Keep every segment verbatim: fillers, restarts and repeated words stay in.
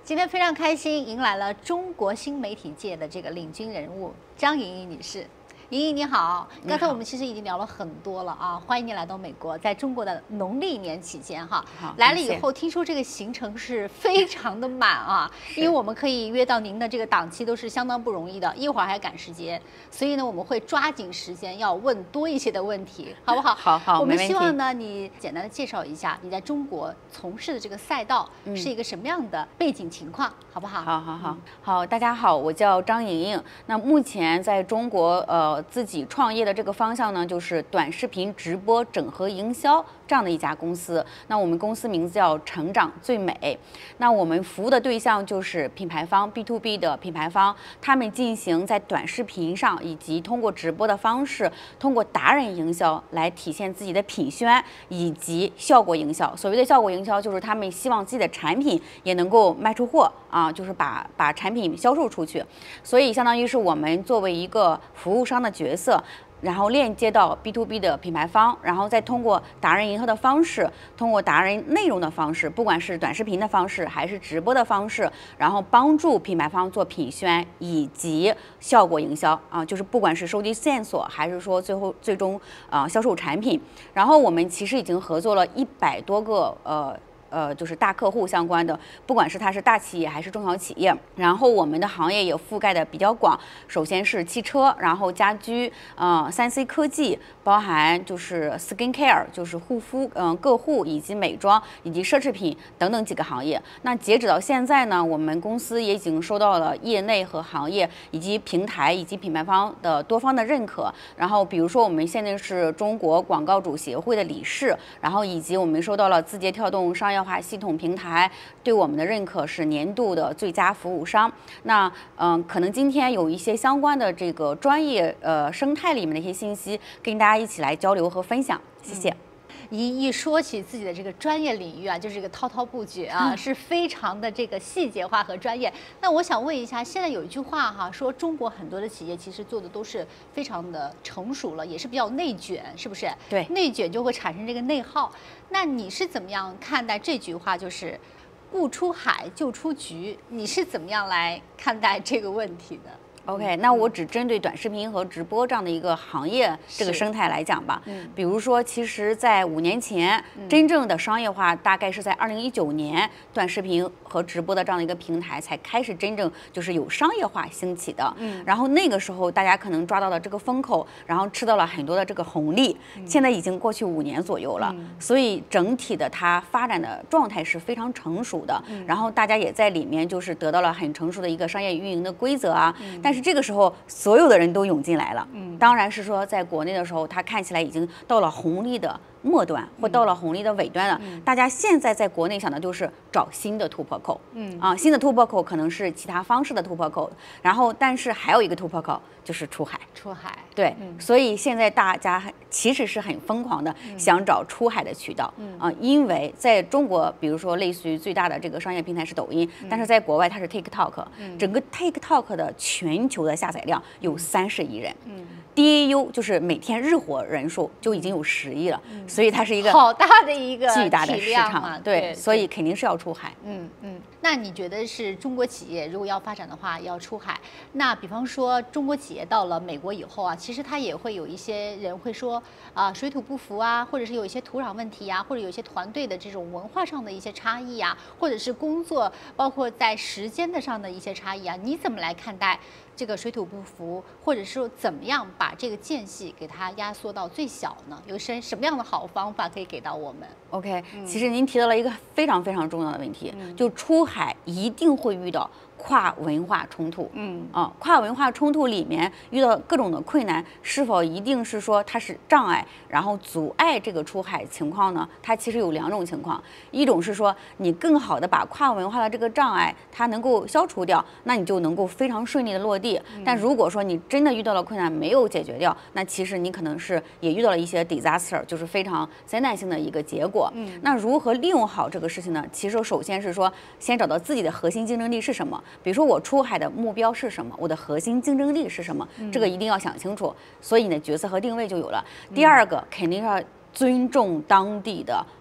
今天非常开心，迎来了中国新媒体界的这个领军人物张莹莹女士。莹莹你好，刚才我们其实已经聊了很多了啊，欢迎你来到美国，在中国的农历年期间哈，来了以后听说这个行程是非常的满啊，因为我们可以约到您的这个档期都是相当不容易的，一会儿还赶时间，所以呢我们会抓紧时间要问多一些的问题，好不好？ 好好， 我们希望呢你简单的介绍一下你在中国从事的这个赛道是一个什么样的背景情况，好不好？ 好好好好，大家好，我叫张莹莹，那目前在中国呃。自己创业的这个方向呢，就是短视频直播整合营销这样的一家公司。那我们公司名字叫成长最美。那我们服务的对象就是品牌方 B to B 的品牌方，他们进行在短视频上以及通过直播的方式，通过达人营销来体现自己的品宣以及效果营销。所谓的效果营销，就是他们希望自己的产品也能够卖出货啊，就是把把产品销售出去。所以相当于是我们作为一个服务商的角色，然后链接到 B to B 的品牌方，然后再通过达人营销的方式，通过达人内容的方式，不管是短视频的方式还是直播的方式，然后帮助品牌方做品宣以及效果营销啊，就是不管是收集线索还是说最后最终啊、呃、销售产品。然后我们其实已经合作了一百多个呃。呃，就是大客户相关的，不管是它是大企业还是中小企业，然后我们的行业也覆盖的比较广。首先是汽车，然后家居，呃，三 C 科技，包含就是 skin care， 就是护肤，嗯、呃，个护以及美妆以及奢侈品等等几个行业。那截止到现在呢，我们公司也已经收到了业内和行业以及平台以及品牌方的多方的认可。然后比如说我们现在是中国广告主协会的理事，然后以及我们收到了字节跳动商业化系统平台对我们的认可是年度的最佳服务商。那嗯、呃，可能今天有一些相关的这个专业呃生态里面的一些信息，跟大家一起来交流和分享。谢谢。嗯一一说起自己的这个专业领域啊，就是这个滔滔不绝啊，是非常的这个细节化和专业。那我想问一下，现在有一句话哈，说中国很多的企业其实做的都是非常的成熟了，也是比较内卷，是不是？ 对， 内卷就会产生这个内耗。那你是怎么样看待这句话？就是不出海就出局，你是怎么样来看待这个问题的 ？OK， 那我只针对短视频和直播这样的一个行业这个生态来讲吧。嗯，比如说，其实，在五年前，嗯、真正的商业化大概是在二零一九年，短视频和直播的这样的一个平台才开始真正就是有商业化兴起的。嗯，然后那个时候大家可能抓到了这个风口，然后吃到了很多的这个红利。嗯、现在已经过去五年左右了，嗯、所以整体的它发展的状态是非常成熟的。嗯、然后大家也在里面就是得到了很成熟的一个商业运营的规则啊。嗯、但是这个时候，所有的人都涌进来了。嗯，当然是说，在国内的时候，它看起来已经到了红利的末端，或到了红利的尾端了。嗯、大家现在在国内想的就是找新的突破口。嗯，啊，新的突破口可能是其他方式的突破口，然后，但是还有一个突破口就是出海。 出海。 对，嗯、所以现在大家其实是很疯狂的想找出海的渠道。嗯，啊，因为在中国，比如说类似于最大的这个商业平台是抖音，嗯、但是在国外它是 TikTok，嗯、整个 TikTok 的全球的下载量有三十亿人。嗯。D A U 就是每天日活人数就已经有十亿了，嗯、所以它是一个好大的一个巨大的市场， 对， 对，所以肯定是要出海。 嗯嗯，那你觉得是中国企业如果要发展的话，要出海？那比方说中国企业到了美国以后啊，其实它也会有一些人会说啊、呃、水土不服啊，或者是有一些土壤问题呀、啊，或者有一些团队的这种文化上的一些差异啊，或者是工作包括在时间的上的一些差异啊，你怎么来看待这个水土不服，或者说怎么样把这个间隙给它压缩到最小呢？有什什么样的好方法可以给到我们 ？OK，、嗯、其实您提到了一个非常非常重要的问题，嗯、就出海一定会遇到跨文化冲突。嗯啊，跨文化冲突里面遇到各种的困难，是否一定是说它是障碍，然后阻碍这个出海情况呢？它其实有两种情况，一种是说你更好的把跨文化的这个障碍它能够消除掉，那你就能够非常顺利的落地。但如果说你真的遇到了困难没有解决掉，那其实你可能是也遇到了一些 disaster， 就是非常灾难性的一个结果。嗯，那如何利用好这个事情呢？其实首先是说先找到自己的核心竞争力是什么。比如说我出海的目标是什么，我的核心竞争力是什么，这个一定要想清楚，所以你的角色和定位就有了。第二个肯定是要尊重当地的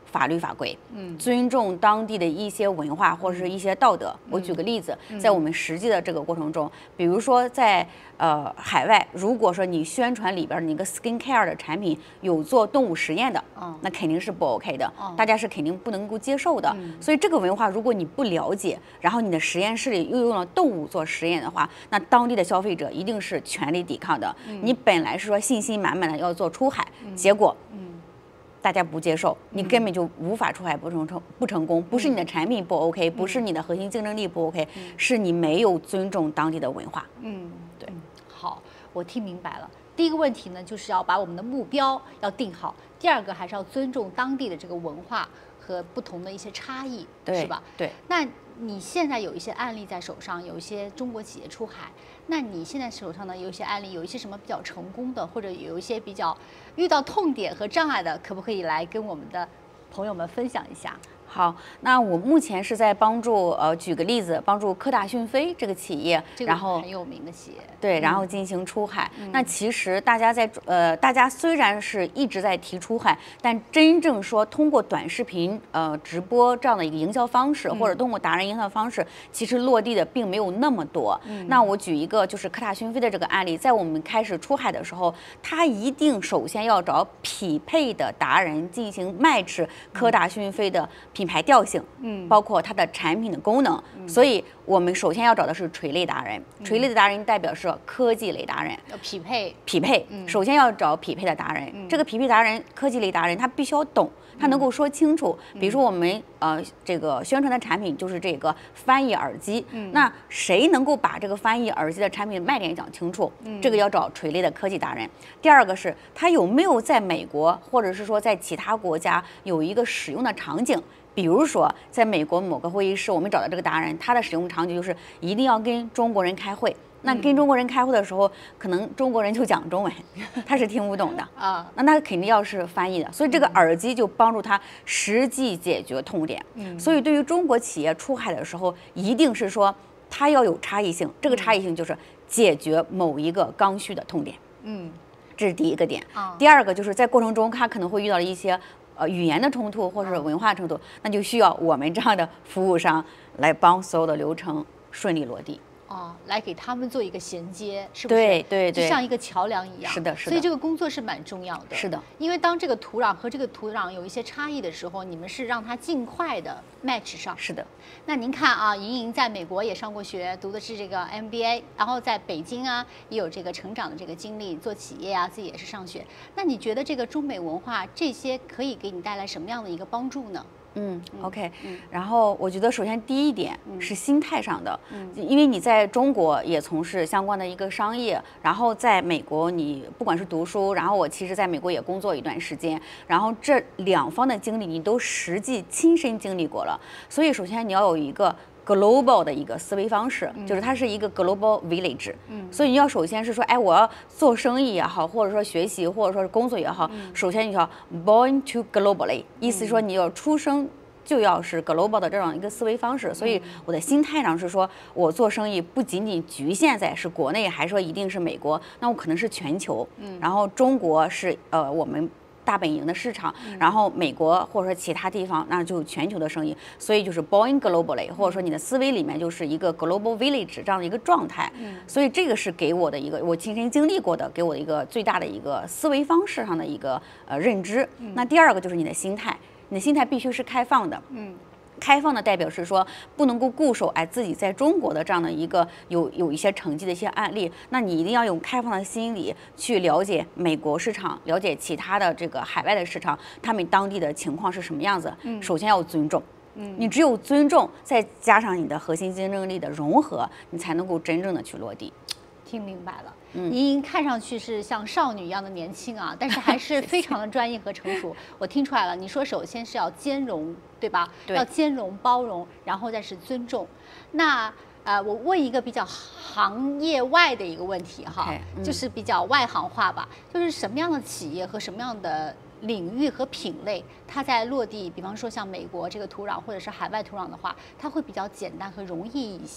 法律法规，嗯，尊重当地的一些文化或者是一些道德。嗯、我举个例子，在我们实际的这个过程中，比如说在呃海外，如果说你宣传里边你个 skin care 的产品有做动物实验的，嗯、那肯定是不 OK 的，嗯、大家是肯定不能够接受的。嗯、所以这个文化如果你不了解，然后你的实验室里又用了动物做实验的话，那当地的消费者一定是全力抵抗的。嗯、你本来是说信心满满的要做出海，嗯、结果，嗯。大家不接受，你根本就无法出海不成成不成功，不是你的产品不 OK，、嗯、不是你的核心竞争力不 OK，、嗯、是你没有尊重当地的文化。 嗯，对。好，我听明白了。第一个问题呢，就是要把我们的目标要定好；第二个还是要尊重当地的这个文化和不同的一些差异，是吧？ 对。 那你现在有一些案例在手上，有一些中国企业出海。那你现在手上呢，有一些案例，有一些什么比较成功的，或者有一些比较遇到痛点和障碍的，可不可以来跟我们的朋友们分享一下？ 好，那我目前是在帮助呃，举个例子，帮助科大讯飞这个企业， 这个然后很有名的企业， 对，然后进行出海。嗯、那其实大家在呃，大家虽然是一直在提出海，但真正说通过短视频呃直播这样的一个营销方式，嗯、或者通过达人营销方式，其实落地的并没有那么多。嗯、那我举一个就是科大讯飞的这个案例，在我们开始出海的时候，他一定首先要找匹配的达人进行 match 科大讯飞的品牌调性，嗯，包括它的产品的功能，嗯、所以我们首先要找的是垂类达人。嗯、垂类的达人代表是科技类达人， 要匹配匹配。嗯、首先要找匹配的达人。嗯、这个匹配达人，科技类达人，他必须要懂，他能够说清楚。嗯、比如说我们呃这个宣传的产品就是这个翻译耳机，嗯、那谁能够把这个翻译耳机的产品卖点讲清楚？嗯、这个要找垂类的科技达人。第二个是他有没有在美国或者是说在其他国家有一个使用的场景。比如说，在美国某个会议室，我们找到这个达人，他的使用场景就是一定要跟中国人开会。那跟中国人开会的时候，可能中国人就讲中文，他是听不懂的啊。那他肯定要是翻译的，所以这个耳机就帮助他实际解决痛点。嗯，所以对于中国企业出海的时候，一定是说它要有差异性，这个差异性就是解决某一个刚需的痛点。嗯，这是第一个点。啊，第二个就是在过程中，他可能会遇到一些。呃，语言的冲突或者是文化冲突，那就需要我们这样的服务商来帮所有的流程顺利落地。 哦，来给他们做一个衔接，是不是？ 对对对， 就像一个桥梁一样。 是的，是的。 所以这个工作是蛮重要的。 是的， 因为当这个土壤和这个土壤有一些差异的时候，你们是让它尽快的 match 上。 是的。 那您看啊，莹莹在美国也上过学，读的是这个 M B A， 然后在北京啊也有这个成长的这个经历，做企业啊自己也是上学。那你觉得这个中美文化这些可以给你带来什么样的一个帮助呢？ 嗯 ，OK，嗯，然后我觉得首先第一点是心态上的，嗯，因为你在中国也从事相关的一个商业，然后在美国你不管是读书，然后我其实在美国也工作一段时间，然后这两方的经历你都实际亲身经历过了，所以首先你要有一个global 的一个思维方式，就是它是一个 global village，嗯，所以你要首先是说，哎，我要做生意也好，或者说学习，或者说是工作也好，嗯、首先你要 born to globally，意思说你要出生就要是 global 的这样一个思维方式，所以我的心态上是说，我做生意不仅仅局限在是国内，还说一定是美国，那我可能是全球，嗯，然后中国是呃我们大本营的市场，然后美国或者说其他地方，那就全球的生意，所以就是 born globally， 或者说你的思维里面就是一个 global village 这样的一个状态，所以这个是给我的一个我亲身经历过的，给我的一个最大的一个思维方式上的一个呃认知。那第二个就是你的心态，你的心态必须是开放的，嗯。开放的代表是说不能够固守哎自己在中国的这样的一个有有一些成绩的一些案例，那你一定要用开放的心理去了解美国市场，了解其他的这个海外的市场，他们当地的情况是什么样子。嗯，首先要尊重，嗯，你只有尊重，再加上你的核心竞争力的融合，你才能够真正的去落地。 听明白了，莹莹看上去是像少女一样的年轻啊，但是还是非常的专业和成熟。我听出来了，你说首先是要兼容，对吧？ 对， 要兼容包容，然后再是尊重。那呃，我问一个比较行业外的一个问题哈， okay, 嗯、就是比较外行话吧，就是什么样的企业和什么样的领域和品类，它在落地，比方说像美国这个土壤或者是海外土壤的话，它会比较简单和容易一些。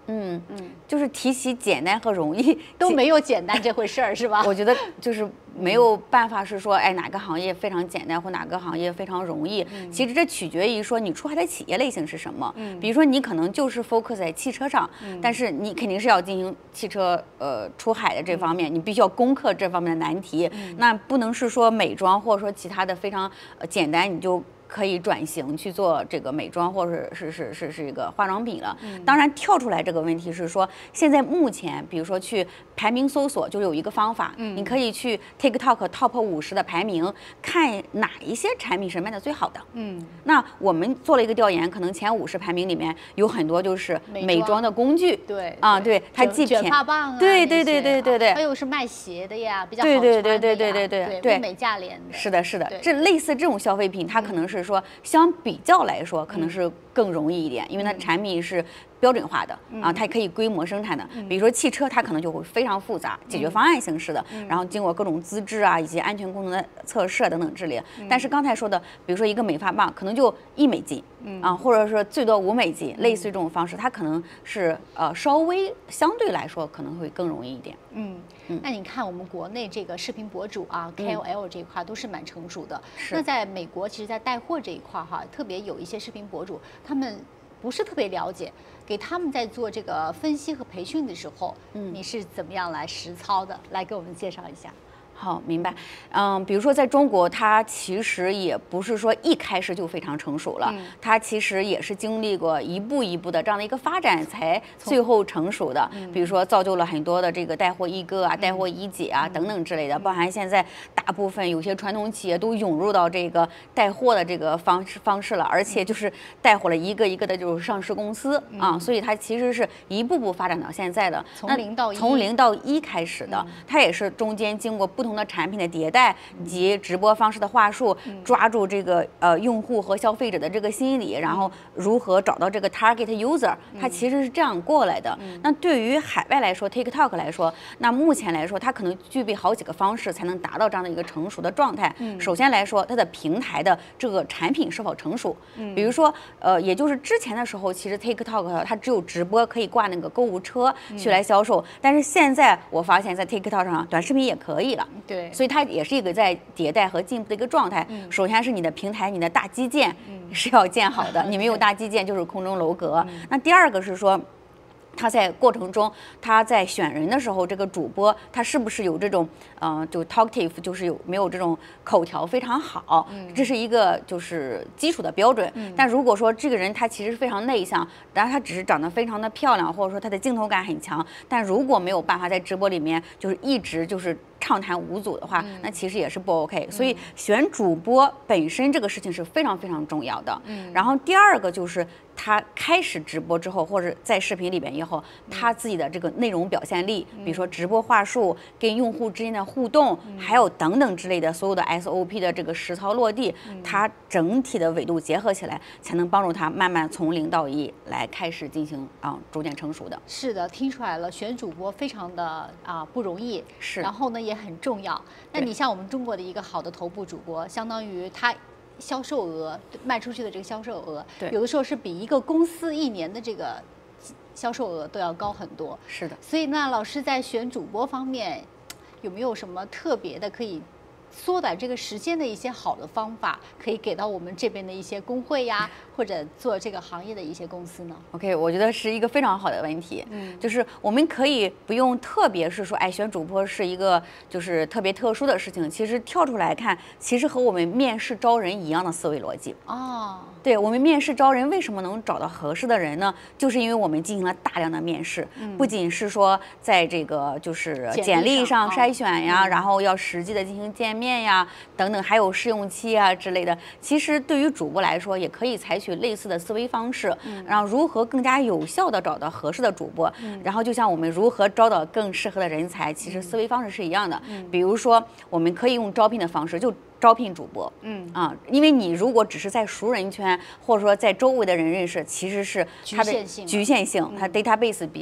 嗯嗯，就是提起简单和容易都没有简单这回事儿，是吧？ 我觉得就是没有办法是说，哎，哪个行业非常简单或哪个行业非常容易。嗯、其实这取决于说你出海的企业类型是什么。嗯，比如说你可能就是 focus 在汽车上，嗯、但是你肯定是要进行汽车呃出海的这方面，嗯、你必须要攻克这方面的难题。嗯、那不能是说美妆或者说其他的非常呃简单你就。可以转型去做这个美妆，或者是是是是一个化妆品了。嗯、当然，跳出来这个问题是说，现在目前，比如说去排名搜索，就有一个方法，嗯、你可以去 TikTok Top 五十的排名，看哪一些产品是卖的最好的。嗯，那我们做了一个调研，可能前五十排名里面有很多就是美妆的工具。 对啊，对，它既卷发棒啊， 对对对对对对， 还有是卖鞋的呀，比较好穿的呀，对对对对对对对，物美价廉的。 是的，是的，这类似这种消费品，它可能是。说相比较来说，可能是更容易一点，因为它的产品是标准化的啊，它可以规模生产的。比如说汽车，它可能就会非常复杂，解决方案形式的，然后经过各种资质啊以及安全功能的测试等等之类。但是刚才说的，比如说一个美发棒，可能就一美金啊，或者说最多五美金，类似于这种方式，它可能是呃稍微相对来说可能会更容易一点。 嗯。那你看，我们国内这个视频博主啊 ，K O L 这一块都是蛮成熟的。那在美国，其实，在带货这一块哈，特别有一些视频博主，他们不是特别了解，给他们在做这个分析和培训的时候，嗯，你是怎么样来实操的？来给我们介绍一下。 好，明白。嗯，比如说在中国，它其实也不是说一开始就非常成熟了，嗯、它其实也是经历过一步一步的这样的一个发展，才最后成熟的。嗯、比如说造就了很多的这个带货一哥啊、嗯、带货一姐啊、嗯、等等之类的，包含现在大部分有些传统企业都涌入到这个带货的这个方式方式了，而且就是带火了一个一个的就是上市公司、嗯、啊，所以它其实是一步步发展到现在的， 从零到一， 从零到一开始的，嗯、它也是中间经过不同的产品的迭代以及直播方式的话术，嗯、抓住这个呃用户和消费者的这个心理，然后如何找到这个 target user，它其实是这样过来的。嗯、那对于海外来说 ，TikTok 来说，那目前来说，它可能具备好几个方式才能达到这样的一个成熟的状态。嗯、首先来说，它的平台的这个产品是否成熟？嗯、比如说，呃，也就是之前的时候，其实 TikTok 它只有直播可以挂那个购物车去来销售，嗯、但是现在我发现，在 TikTok 上短视频也可以了。 对。 所以它也是一个在迭代和进步的一个状态。嗯、首先是你的平台、你的大基建是要建好的，嗯、你没有大基建就是空中楼阁。嗯、那第二个是说，他在过程中，他在选人的时候，这个主播他是不是有这种，呃，就 talkative， 就是有没有这种口条非常好，嗯、这是一个就是基础的标准。嗯、但如果说这个人他其实非常内向，然后他只是长得非常的漂亮，或者说他的镜头感很强，但如果没有办法在直播里面就是一直就是畅谈无阻的话，嗯、那其实也是不 OK。所以选主播本身这个事情是非常非常重要的。嗯、然后第二个就是他开始直播之后，或者在视频里边以后，他自己的这个内容表现力，嗯、比如说直播话术、跟用户之间的互动，嗯、还有等等之类的所有的 S O P 的这个实操落地，嗯、它整体的维度结合起来，才能帮助他慢慢从零到一来开始进行啊逐渐成熟的。 是的，听出来了，选主播非常的啊不容易， 是， 然后呢也很重要。那你像我们中国的一个好的头部主播，相当于他销售额卖出去的这个销售额，有的时候是比一个公司一年的这个销售额都要高很多。 是的， 所以呢，老师在选主播方面有没有什么特别的可以缩短这个时间的一些好的方法，可以给到我们这边的一些工会呀，或者做这个行业的一些公司呢 ？OK， 我觉得是一个非常好的问题。嗯，就是我们可以不用特别是说，哎，选主播是一个就是特别特殊的事情。其实跳出来看，其实和我们面试招人一样的思维逻辑。 哦， 对，我们面试招人为什么能找到合适的人呢？就是因为我们进行了大量的面试，嗯、不仅是说在这个就是简历上筛选呀，哦、然后要实际的进行见面。面呀等等，还有试用期啊之类的，其实对于主播来说，也可以采取类似的思维方式，嗯、然后如何更加有效的找到合适的主播，嗯、然后就像我们如何招到更适合的人才，其实思维方式是一样的。嗯、比如说，我们可以用招聘的方式，就招聘主播，嗯啊，因为你如果只是在熟人圈，或者说在周围的人认识，其实是它的局限性，它 database 比较比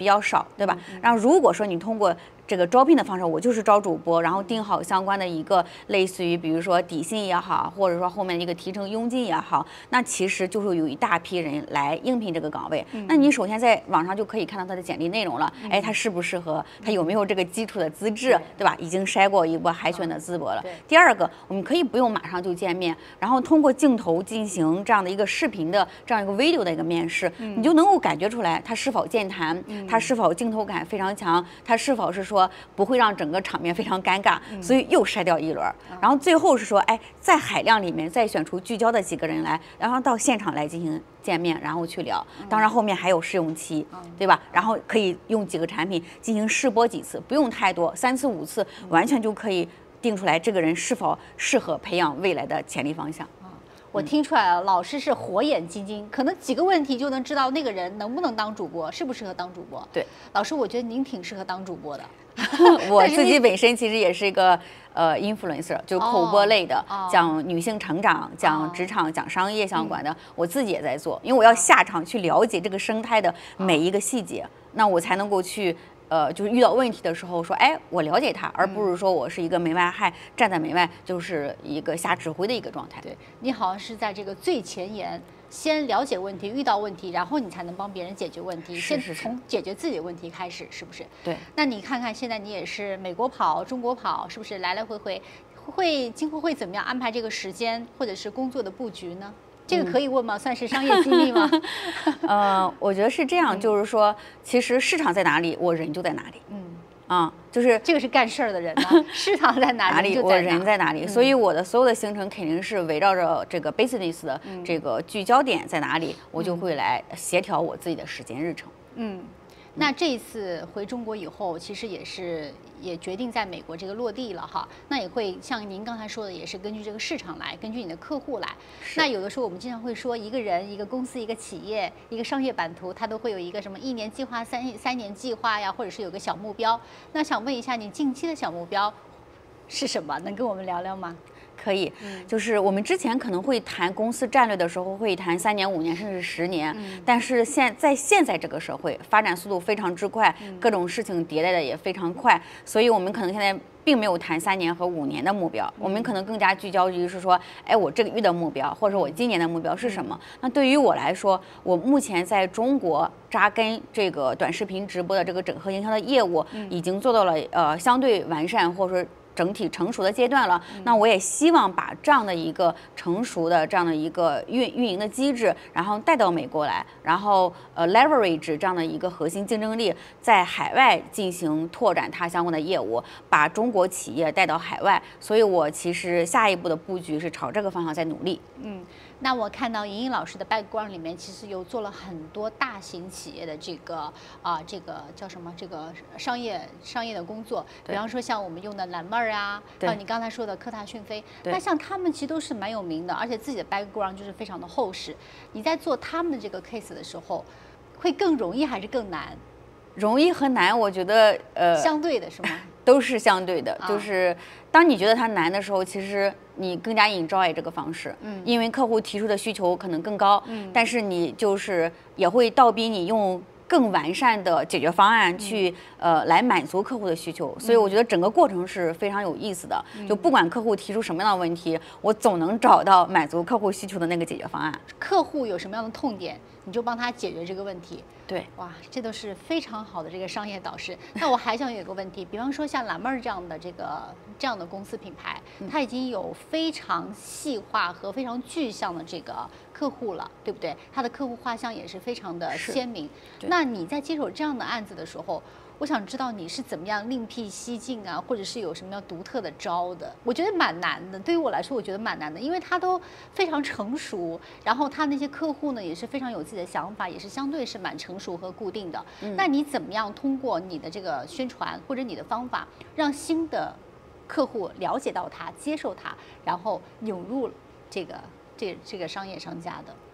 比较少，对吧？然后如果说你通过这个招聘的方式，我就是招主播，然后定好相关的一个类似于比如说底薪也好，或者说后面一个提成佣金也好，那其实就是有一大批人来应聘这个岗位。那你首先在网上就可以看到他的简历内容了，哎，他适不适合，他有没有这个基础的资质，对吧？已经筛过一波海选的资格了。第二个，我们可以不用马上就见面，然后通过镜头进行这样的一个视频的这样一个 video 的一个面试，你就能够感觉出来他是否健谈，他是否镜头感非常强，他是否是说不会让整个场面非常尴尬，所以又筛掉一轮，然后最后是说，哎，在海量里面再选出聚焦的几个人来，然后到现场来进行见面，然后去聊。当然后面还有试用期，对吧？然后可以用几个产品进行试播几次，不用太多，三次五次完全就可以定出来这个人是否适合培养未来的潜力方向。 我听出来了，老师是火眼金睛，可能几个问题就能知道那个人能不能当主播，适不适合当主播。 对， 老师，我觉得您挺适合当主播的。 我自己本身其实也是一个呃 influencer， 就口播类的， 哦、 讲女性成长、讲职场、讲商业相关的，嗯、我自己也在做，因为我要下场去了解这个生态的每一个细节，哦、那我才能够去。呃，就是遇到问题的时候说，哎，我了解他，而不是说我是一个门外汉，站在门外就是一个瞎指挥的一个状态。 对，你好像是在这个最前沿，先了解问题，遇到问题，然后你才能帮别人解决问题，先从解决自己的问题开始，是不是？ 对。 那你看看现在你也是美国跑、中国跑，是不是来来回回？会今后会怎么样安排这个时间，或者是工作的布局呢？这个可以问吗？嗯、算是商业机密吗？ 呃，我觉得是这样，就是说，其实市场在哪里，我人就在哪里。 嗯， 啊，就是这个是干事儿的人呢，市场在哪里， 我人在哪里。所以我的所有的行程肯定是围绕着这个 business 的这个聚焦点在哪里，我就会来协调我自己的时间日程。 嗯。那这一次回中国以后，其实也是也决定在美国这个落地了哈。那也会像您刚才说的，也是根据这个市场来，根据你的客户来。那有的时候我们经常会说，一个人、一个公司、一个企业、一个商业版图，它都会有一个什么一年计划、三三年计划呀，或者是有个小目标。那想问一下，你近期的小目标是什么？能跟我们聊聊吗？ 可以，就是我们之前可能会谈公司战略的时候，会谈三年、五年甚至十年。嗯、但是现在现在这个社会发展速度非常之快，嗯、各种事情迭代的也非常快，所以我们可能现在并没有谈三年和五年的目标，嗯、我们可能更加聚焦于是说，哎，我这个月的目标，或者我今年的目标是什么？嗯、那对于我来说，我目前在中国扎根这个短视频直播的这个整合营销的业务，嗯、已经做到了呃相对完善，或者说整体成熟的阶段了，那我也希望把这样的一个成熟的这样的一个运运营的机制，然后带到美国来，然后呃 leverage 这样的一个核心竞争力，在海外进行拓展它相关的业务，把中国企业带到海外。所以我其实下一步的布局是朝这个方向在努力。 嗯。那我看到莹莹老师的 background 里面，其实有做了很多大型企业的这个啊、呃，这个叫什么？这个商业商业的工作，比方说像我们用的蓝妹儿啊，还有你刚才说的科大讯飞，那像他们其实都是蛮有名的，而且自己的 background 就是非常的厚实。你在做他们的这个 case 的时候，会更容易还是更难？ 容易和难，我觉得呃， 相对的是吗？ 都是相对的，就是当你觉得它难的时候，其实你更加 enjoy 这个方式，嗯，因为客户提出的需求可能更高，嗯，但是你就是也会倒逼你用更完善的解决方案去、嗯、呃来满足客户的需求，所以我觉得整个过程是非常有意思的，嗯、就不管客户提出什么样的问题，我总能找到满足客户需求的那个解决方案。 客户有什么样的痛点，你就帮他解决这个问题。 对， 哇，这都是非常好的这个商业导师。那我还想有一个问题，比方说像蓝妹儿这样的这个这样的公司品牌，它已经有非常细化和非常具象的这个客户了，对不对？它的客户画像也是非常的鲜明。那你在接手这样的案子的时候，我想知道你是怎么样另辟蹊径啊，或者是有什么样独特的招的？我觉得蛮难的，对于我来说，我觉得蛮难的，因为它都非常成熟，然后它那些客户呢也是非常有自己的想法，也是相对是蛮成熟和固定的。嗯、那你怎么样通过你的这个宣传或者你的方法，让新的客户了解到它、接受它，然后涌入这个这个、这个商业商家的？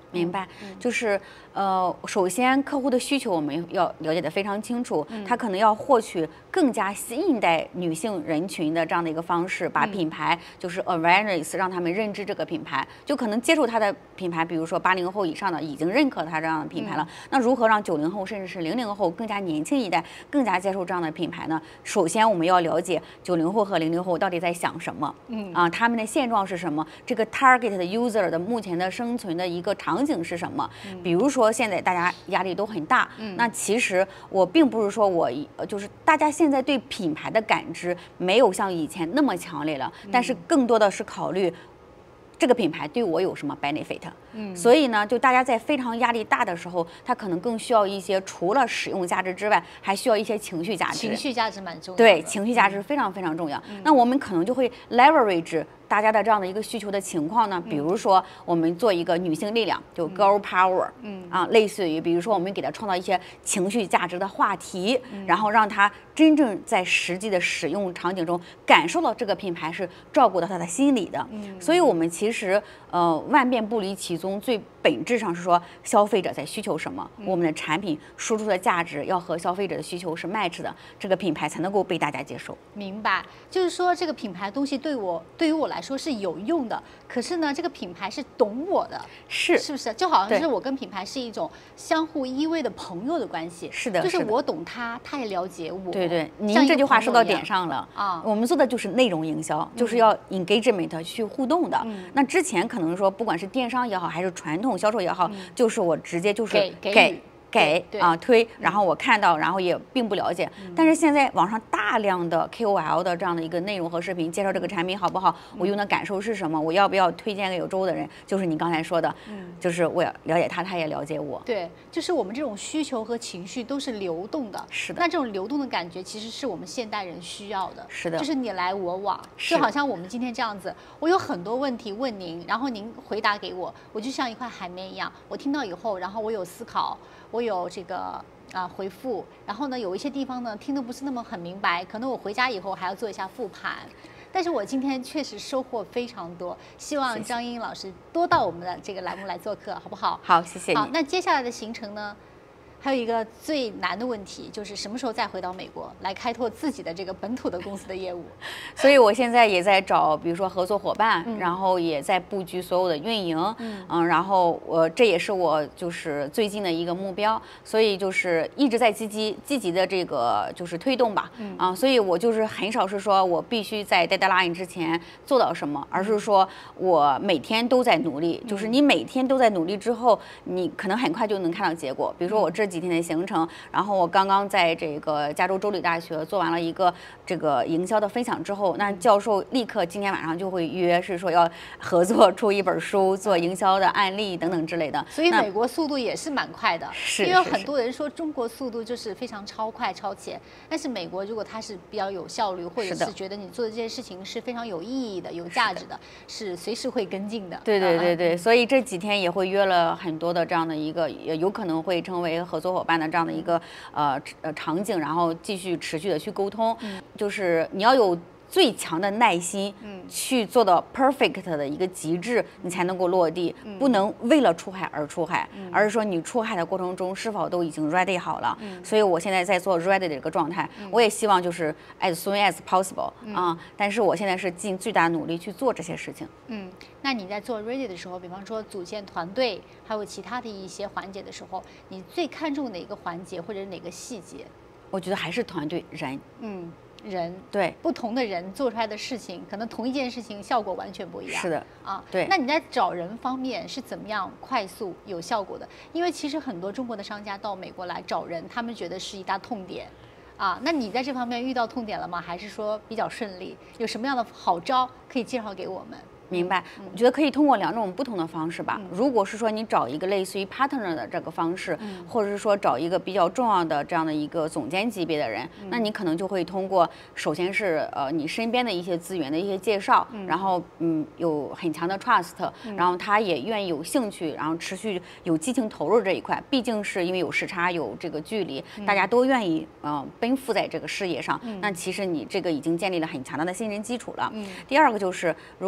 明白，就是呃，首先客户的需求我们要了解的非常清楚，他可能要获取更加新一代女性人群的这样的一个方式，把品牌就是 awareness 让他们认知这个品牌，就可能接受它的品牌，比如说八零后以上的已经认可它这样的品牌了，那如何让九零后甚至是零零后更加年轻一代更加接受这样的品牌呢？首先我们要了解九零后和零零后到底在想什么，嗯啊，他们的现状是什么？这个 target 的 user 的目前的生存的一个场景是什么？比如说现在大家压力都很大，嗯、那其实我并不是说我就是大家现在对品牌的感知没有像以前那么强烈了，但是更多的是考虑这个品牌对我有什么 benefit。嗯，所以呢，就大家在非常压力大的时候，他可能更需要一些除了使用价值之外，还需要一些情绪价值。 情绪价值蛮重要的。 对，情绪价值非常非常重要。嗯、那我们可能就会 leverage 大家的这样的一个需求的情况呢，比如说我们做一个女性力量，就 girl power，嗯啊，类似于比如说我们给她创造一些情绪价值的话题，嗯、然后让她真正在实际的使用场景中感受到这个品牌是照顾到她的心理的。嗯，所以我们其实呃万变不离其宗，最本质上是说消费者在需求什么，嗯、我们的产品输出的价值要和消费者的需求是 match 的，这个品牌才能够被大家接受。 明白，就是说这个品牌东西对我对于我来说是有用的，可是呢，这个品牌是懂我的， 是是不是？就好像是我跟品牌是一种相互依偎的朋友的关系。 是的， 就是我懂他，他也了解我。 对对，您这句话说到点上了啊！我们做的就是内容营销，就是要 engagement 去互动的。嗯、那之前可能说，不管是电商也好，还是传统销售也好，嗯、就是我直接就是给给。 给给啊推，然后我看到，然后也并不了解。嗯、但是现在网上大量的 K O L 的这样的一个内容和视频，介绍这个产品好不好，我用的感受是什么，我要不要推荐给有周的人，就是你刚才说的，嗯、就是我要了解他，他也了解我。 对，就是我们这种需求和情绪都是流动的。 是的。 那这种流动的感觉，其实是我们现代人需要的。 是的。 就是你来我往，就好像我们今天这样子，我有很多问题问您，然后您回答给我，我就像一块海绵一样，我听到以后，然后我有思考。我有这个啊、呃、回复，然后呢，有一些地方呢听得不是那么很明白，可能我回家以后还要做一下复盘。但是我今天确实收获非常多，希望张英老师多到我们的这个栏目来做客，好不好？ 好，谢谢你。 好，那接下来的行程呢？还有一个最难的问题，就是什么时候再回到美国来开拓自己的这个本土的公司的业务？ 所以我现在也在找，比如说合作伙伴，嗯、然后也在布局所有的运营，嗯, 嗯，然后我这也是我就是最近的一个目标，所以就是一直在积极积极的这个就是推动吧，嗯啊，所以我就是很少是说我必须在 deadline 之前做到什么，而是说我每天都在努力，就是你每天都在努力之后，你可能很快就能看到结果。比如说我这几天的行程，然后我刚刚在这个加州州立大学做完了一个这个营销的分享之后，那教授立刻今天晚上就会约，是说要合作出一本书，做营销的案例等等之类的。 所以美国速度也是蛮快的， 是因为很多人说中国速度就是非常超快超前，但是美国如果它是比较有效率，或者是觉得你做的这些事情是非常有意义的、有价值的，是随时会跟进的。 对对对对，所以这几天也会约了很多的这样的一个，也有可能会成为合作伙伴的这样的一个呃呃场景，然后继续持续的去沟通，嗯、就是你要有最强的耐心，嗯，去做到 perfect 的一个极致，你才能够落地，嗯、不能为了出海而出海，嗯、而是说你出海的过程中是否都已经 ready 好了。嗯、所以我现在在做 ready 的一个状态，嗯、我也希望就是 as soon as possible 啊、嗯呃，但是我现在是尽最大努力去做这些事情。 嗯，那你在做 ready 的时候，比方说组建团队，还有其他的一些环节的时候，你最看重哪个环节或者哪个细节？ 我觉得还是团队人。 嗯。人对不同的人做出来的事情，可能同一件事情效果完全不一样。 是的啊， 对。 那你在找人方面是怎么样快速有效果的？因为其实很多中国的商家到美国来找人，他们觉得是一大痛点啊。那你在这方面遇到痛点了吗？还是说比较顺利？有什么样的好招可以介绍给我们？ 明白，我觉得可以通过两种不同的方式吧。如果是说你找一个类似于 partner 的这个方式，或者是说找一个比较重要的这样的一个总监级别的人，那你可能就会通过，首先是呃你身边的一些资源的一些介绍，然后嗯有很强的 trust，然后他也愿意有兴趣，然后持续有激情投入这一块。毕竟是因为有时差有这个距离，大家都愿意呃奔赴在这个事业上，那其实你这个已经建立了很强大的信任基础了。第二个就是如果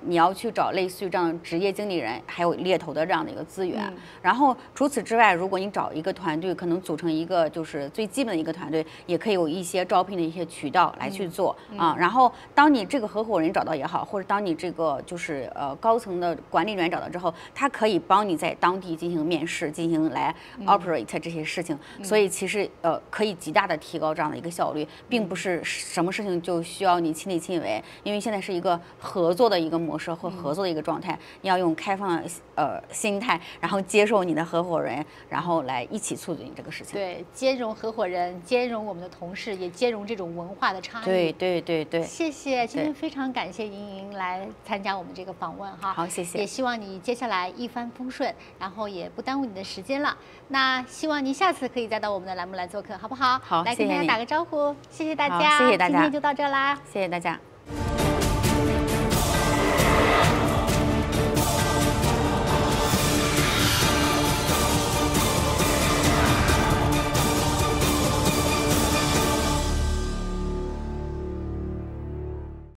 你要去找类似于这样的职业经理人，还有猎头的这样的一个资源。 嗯、 然后除此之外，如果你找一个团队，可能组成一个就是最基本的一个团队，也可以有一些招聘的一些渠道来去做、嗯、啊。然后当你这个合伙人找到也好，或者当你这个就是呃高层的管理人员找到之后，他可以帮你在当地进行面试，进行来 operate 这些事情。嗯、所以其实呃可以极大的提高这样的一个效率，并不是什么事情就需要你亲力亲为，因为现在是一个合作的一个模式和合作的一个状态，嗯、你要用开放的呃心态，然后接受你的合伙人，然后来一起促进这个事情。 对，兼容合伙人，兼容我们的同事，也兼容这种文化的差异。 对对对对。 谢谢，今天非常感谢莹莹来参加我们这个访问哈。 好，谢谢。 也希望你接下来一帆风顺，然后也不耽误你的时间了。那希望您下次可以再到我们的栏目来做客，好不好？ 好， 来跟大家打个招呼，谢谢大家， 谢谢大家， 今天就到这啦， 谢谢大家。